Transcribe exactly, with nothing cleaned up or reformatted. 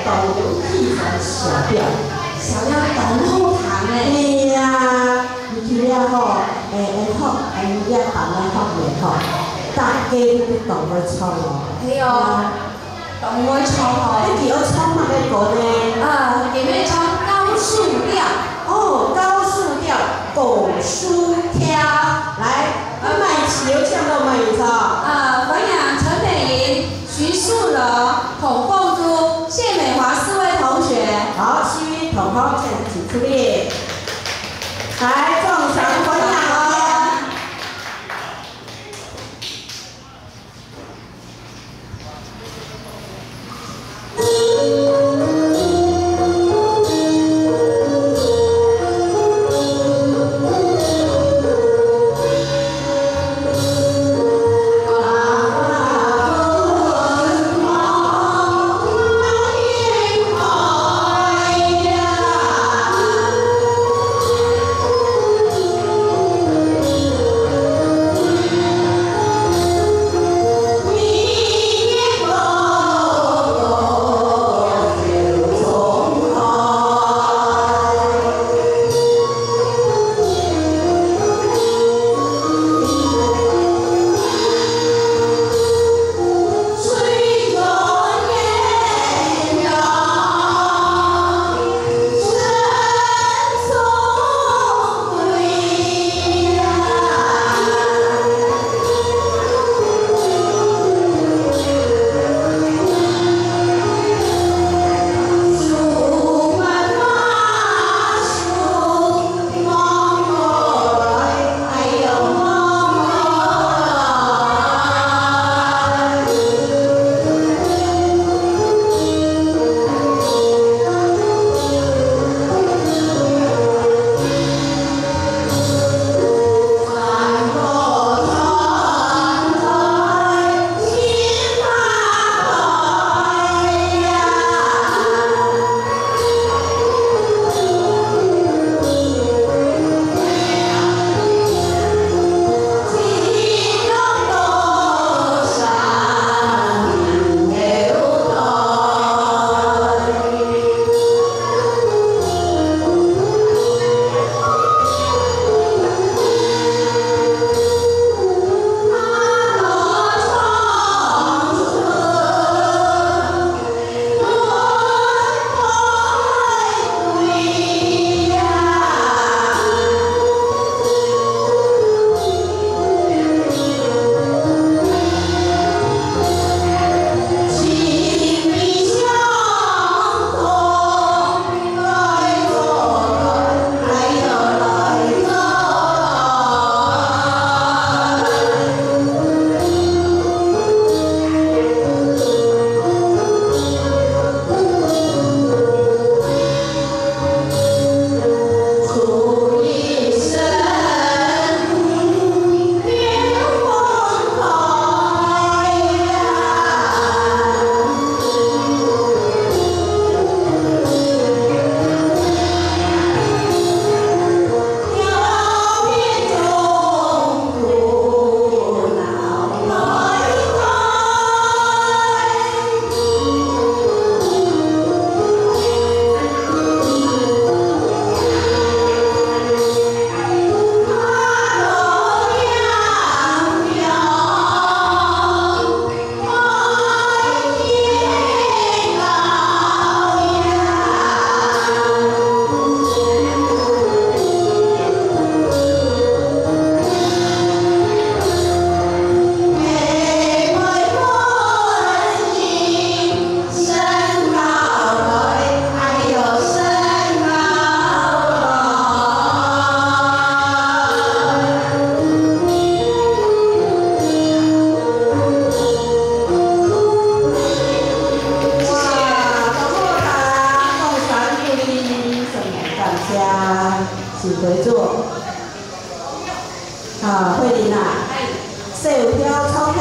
动物器材小调， 小调动好弹诶。 嘿呀，而且啊吼，诶，会好，音乐弹得好袂好，大家都懂得唱哦。 嘿哦，懂我唱哦。 你要唱哪个歌呢？ 啊，给妹唱高速调。 哦，高速调，狗书挑，来，我买球唱到买一唱。 啊，汾阳陈美莹、徐素柔、孔凤珠、谢美华四位同学。 好，四位同学请起出列，来，撞墙汾阳哦。请回座。啊，慧玲啊，小调唱